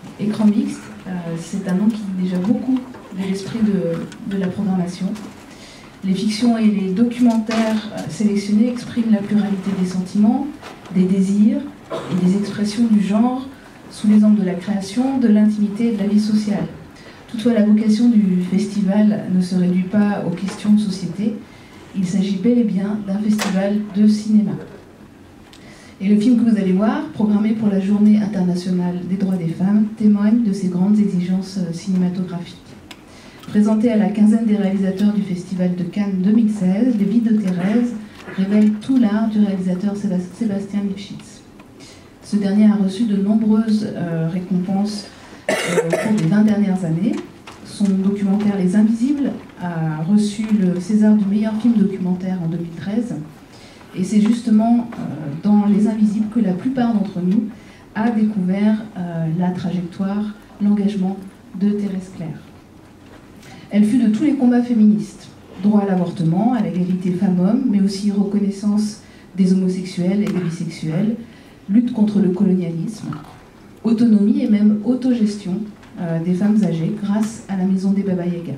Écran mixte, c'est un nom qui dit déjà beaucoup de l'esprit de la programmation. Les fictions et les documentaires sélectionnés expriment la pluralité des sentiments, des désirs et des expressions du genre sous les angles de la création, de l'intimité et de la vie sociale. Toutefois, la vocation du festival ne se réduit pas aux questions de société. Il s'agit bel et bien d'un festival de cinéma. Et le film que vous allez voir, programmé pour la Journée internationale des droits des femmes, témoigne de ces grandes exigences cinématographiques. Présenté à la quinzaine des réalisateurs du Festival de Cannes 2016, Les Vies de Thérèse révèle tout l'art du réalisateur Sébastien Lifshitz. Ce dernier a reçu de nombreuses récompenses au cours des 20 dernières années. Son documentaire Les Invisibles a reçu le César du meilleur film documentaire en 2013. Et c'est justement dans Les Invisibles que la plupart d'entre nous a découvert la trajectoire, l'engagement de Thérèse Claire. Elle fut de tous les combats féministes, droit à l'avortement, à l'égalité femmes-hommes, mais aussi reconnaissance des homosexuels et des bisexuels, lutte contre le colonialisme, autonomie et même autogestion des femmes âgées grâce à la maison des Baba Yaga.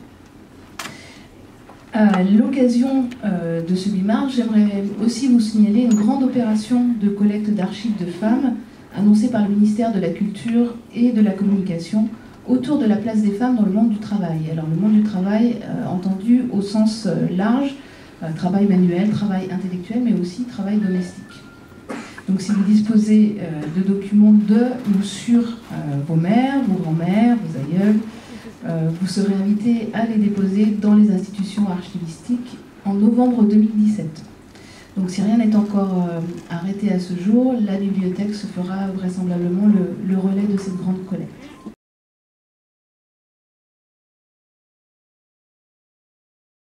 À l'occasion de ce 8 mars, j'aimerais aussi vous signaler une grande opération de collecte d'archives de femmes annoncée par le ministère de la Culture et de la Communication autour de la place des femmes dans le monde du travail. Alors le monde du travail entendu au sens large, travail manuel, travail intellectuel, mais aussi travail domestique. Donc si vous disposez de documents de ou sur vos mères, vos grands-mères, vos aïeuls, vous serez invité à les déposer dans les institutions archivistiques en novembre 2017. Donc si rien n'est encore arrêté à ce jour, la bibliothèque se fera vraisemblablement le relais de cette grande collecte.